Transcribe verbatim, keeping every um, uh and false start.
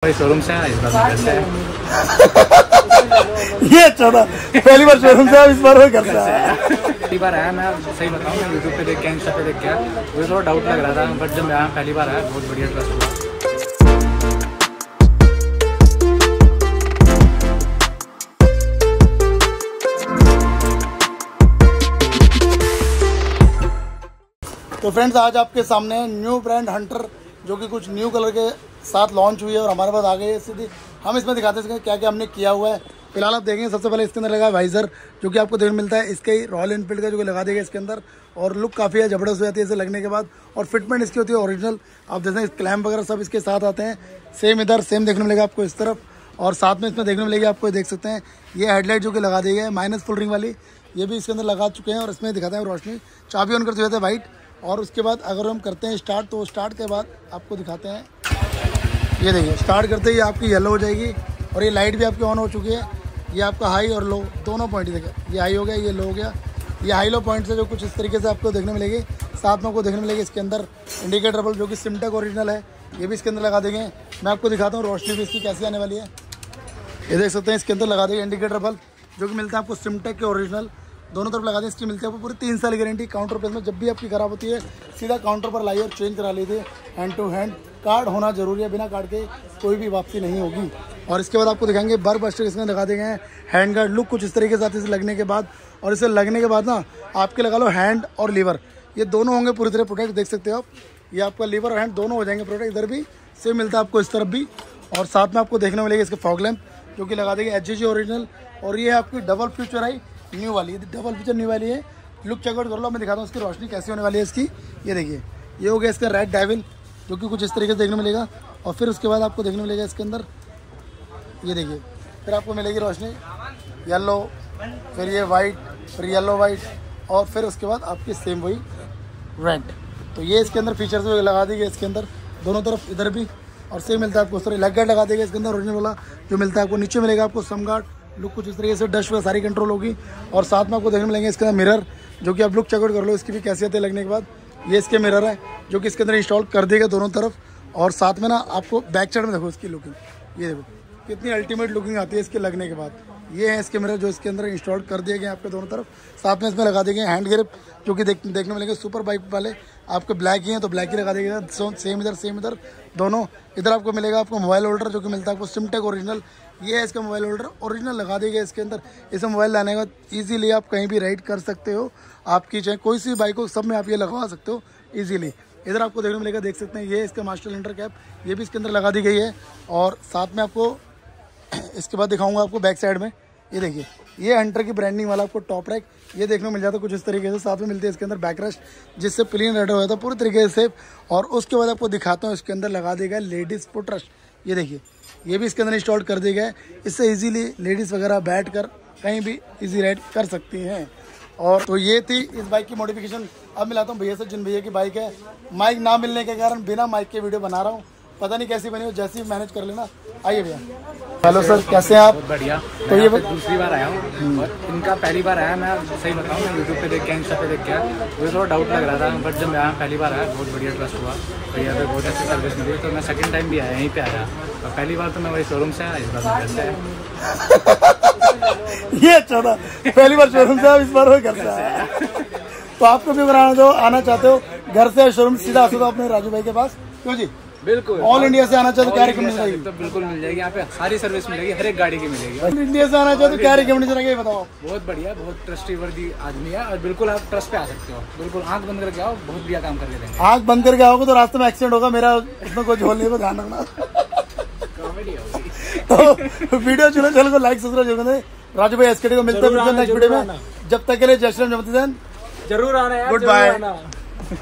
Showroom से इस बार से ये अच्छा था, पहली बार शोरूम से इस बार घर से आया। पहली बार आया, मैं सही बताऊँ, मैं यूट्यूब पे देख के इंस्टा पे देख के मुझे थोड़ा डाउट लग रहा था, बट जब मैं आया पहली बार आया बहुत बढ़िया ट्रस्ट हुआ। तो फ्रेंड्स, आज आपके सामने न्यू ब्रांड हंटर जो कि कुछ न्यू कलर के साथ लॉन्च हुई है और हमारे पास आ गई है सीधी। हम इसमें दिखाते हैं क्या क्या हमने किया हुआ है। फिलहाल आप देखेंगे, सबसे पहले इसके अंदर लगा वाइजर जो कि आपको देखने मिलता है इसके ही रॉयल एनफील्ड का, जो कि लगा देगा इसके अंदर, और लुक काफ़ी है जबरदस्त हो जाती है इसे लगने के बाद। और फिटमेंट इसकी होती है ओरिजिनल, आप जैसे क्लैम्प वगैरह सब इसके साथ आते हैं। सेम इधर सेम देखने मिलेगा आपको इस तरफ, और साथ में इसमें देखने मिलेगी आपको, देख सकते हैं ये हेडलाइट जो कि लगा दी है माइनस फुल रिंग वाली, ये भी इसके अंदर लगा चुके हैं। और इसमें दिखाते हैं रोशनी, चाबी ऑन करते हुए वाइट। और उसके बाद अगर हम करते हैं स्टार्ट, तो स्टार्ट के बाद आपको दिखाते हैं, ये देखिए स्टार्ट करते ही आपकी येलो हो जाएगी और ये लाइट भी आपकी ऑन हो चुकी है। ये आपका हाई और लो दोनों पॉइंट देखिए, ये हाई हो गया, ये लो हो गया। ये हाई लो पॉइंट से जो कुछ इस तरीके से आपको देखने मिलेगी। साथ में आपको देखने मिलेगी इसके अंदर इंडिकेटर बल्ब जो कि सिमटेक ओरिजिनल है, ये भी इसके अंदर लगा देंगे। मैं आपको दिखाता हूँ रोशनी भी इसकी कैसी आने वाली है। ये देख सकते हैं इसके अंदर लगा देंगे इंडिकेटर बल्ब जो कि मिलता है आपको सिमटेक के ओरिजिनल, दोनों तरफ लगा दें। इसकी मिलती है आपको पूरी तीन साल की गारंटी। काउंटर पे में जब भी आपकी खराब होती है सीधा काउंटर पर लाइए और चेंज करा लीजिए। हैंड टू हैंड कार्ड होना जरूरी है, बिना कार्ड के कोई भी वापसी नहीं होगी। और इसके बाद आपको दिखाएंगे बर्फ बस्टर इसमें लगा देंगे हैं। हैंड गार्ड लुक कुछ इस तरीके से आती है इसे लगने के बाद। और इसे लगने के बाद ना आपके लगा लो हैंड और लीवर, ये दोनों होंगे पूरी तरह प्रोटेक्ट। देख सकते हो आप, ये आपका लीवर और हैंड दोनों हो जाएंगे प्रोटेक्ट। इधर भी सेम मिलता है आपको इस तरफ भी। और साथ में आपको देखने मिलेगा इसके फॉग लैंप जो कि लगा देंगे एच जी जी ओरिजिनल। और ये आपकी डबल फ्यूचर आई न्यू वाली, ये डबल फीचर न्यू वाली है। लुक चेकआउट कर लो, मैं दिखाता हूँ इसकी रोशनी कैसी होने वाली है इसकी। ये देखिए, ये हो गया इसका रेड डेविल जो कि कुछ इस तरीके से देखने मिलेगा। और फिर उसके बाद आपको देखने मिलेगा इसके अंदर, ये देखिए फिर आपको मिलेगी रोशनी येलो, फिर ये वाइट, फिर येलो वाइट, और फिर उसके बाद आपकी सेम वही रेड। तो ये इसके अंदर फीचर्स लगा देंगे इसके अंदर दोनों तरफ, इधर भी। और सेम मिलता है आपको सॉरी लेग गार्ड लगा देगा इसके अंदर ओरिजिनल वाला जो मिलता है आपको। नीचे मिलेगा आपको सम गार्ड, लुक कुछ इस तरीके से, डस्ट वगैरह सारी कंट्रोल होगी। और साथ में आपको देखने मिलेंगे इसके अंदर मिरर जो कि आप लुक चेकआउट कर लो इसकी भी कैसी आती है लगने के बाद। ये इसके मिरर है जो कि इसके अंदर इंस्टॉल कर देगा दोनों तरफ। और साथ में ना आपको बैक साइड में देखो इसकी लुकिंग, ये देखो कितनी अल्टीमेट लुकिंग आती है इसके लगने के बाद। ये है इसके मिरर जो इसके अंदर इंस्टॉल कर दिए गए आपके दोनों तरफ। साथ में इसमें लगा देंगे हैंड ग्रिप जो कि देख, देखने मिलेंगे सुपर बाइक वाले आपके ब्लैक ही हैं तो ब्लैक ही लगा देंगे। सेम इधर सेम इधर दोनों। इधर आपको मिलेगा आपको मोबाइल होल्डर जो कि मिलता है आपको सिमटेक ओरिजिनल। ये है इसका मोबाइल होल्डर ओरिजिनल लगा देगा इसके अंदर। इसे मोबाइल लाने के बाद ईजिली आप कहीं भी राइड कर सकते हो, आपकी चाहे कोई सी बाइक हो सब में आप ये लगवा सकते हो ईजिली। इधर आपको देखने मिलेगा, देख सकते हैं ये इसका मास्टर सिलेंडर कैप, ये भी इसके अंदर लगा दी गई है। और साथ में आपको इसके बाद दिखाऊंगा आपको बैक साइड में, ये देखिए ये हंटर की ब्रांडिंग वाला आपको टॉप रैक ये देखने को मिल जाता है कुछ इस तरीके से। साथ में मिलती है इसके अंदर बैक रेस्ट जिससे प्लेन रेडर हो जाता है पूरी तरीके से। और उसके बाद आपको दिखाता हूँ इसके अंदर लगा देगा लेडीज़ फुट रेस्ट, ये देखिए ये भी इसके अंदर इंस्टॉल कर दिया गया है। इससे इजीली लेडीज़ वगैरह बैठ कर कहीं भी इजी राइड कर सकती हैं। और तो ये थी इस बाइक की मॉडिफिकेशन। अब मिलाता हूँ भैया से जिन भैया की बाइक है। माइक ना मिलने के कारण बिना माइक के वीडियो बना रहा हूँ, पता नहीं कैसी बनी हो, जैसी मैनेज कर लेना। आइए भैया। हेलो सर, कैसे हैं आप? बहुत बढ़िया। तो ये दूसरी बार आया हूँ और इनका पहली बार आया, मैं सही बताऊँ, मैं यूट्यूब पे देख के इंस्टा पे देख के मुझे थोड़ा डाउट लग रहा था, बट जब मैं पहली बार आया बहुत बढ़िया ट्रस्ट हुआ। भैया पे बहुत अच्छी सर्विस मिली, तो मैं सेकंड टाइम भी आया, यहीं पे आया। और पहली बार तो मैं वही शोरूम से आया, इस बार घर से आया। ये अच्छा था, पहली बार शोरूम से इस बार घर से आया। तो आपको भी बनाना जो आना चाहते हो घर से शोरूम सीधा आ सकते हो अपने राजू भाई के पास, क्यों जी? बिल्कुल। ऑल इंडिया से आना चाहते हो क्या रिकमेंडेशन रहेगी? तो बिल्कुल मिल जाएगी, यहाँ पे सारी सर्विस मिलेगी, हर एक गाड़ी की मिलेगी। ऑल इंडिया से आना चाहते हो क्या रिकमेंडेशन रहेगी बताओ? बहुत बढ़िया, बहुत ट्रस्टीवर्दी आदमी है और बिल्कुल आप ट्रस्ट पे आ सकते हो। बिल्कुल आंख बंद करके आओ, बहुत बढ़िया काम करके देंगे। आंख बंद करके आओगे तो रास्ते में एक्सीडेंट होगा मेरा, उसमें कोई झोल नहीं, ध्यान रखना। कॉमेडी होगी। तो वीडियो चलो चलो को लाइक सब्सक्राइब जरूर करें। राजू भाई एसकेडी को मिलते हैं नेक्स्ट वीडियो में। जब तक के लिए जय श्री राम, जय जरूर आना है, गुड बाय।